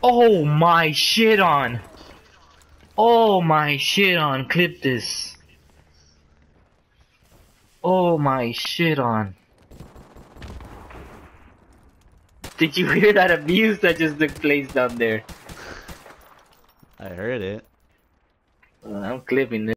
Oh my shit on. Oh my shit on. Clip this. Oh my shit on. Did you hear that abuse that just took place down there? I heard it. I'm clipping this.